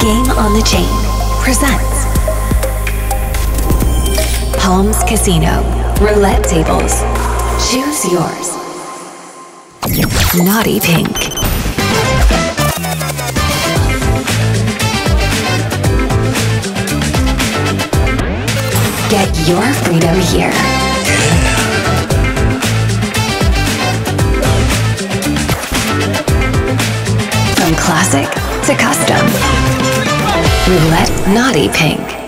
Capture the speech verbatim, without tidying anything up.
Game on the Chain presents Palms Casino Roulette Tables. Choose yours. Naughty Pink. Get your freedom here. From classic to custom. Roulette Naughty Pink.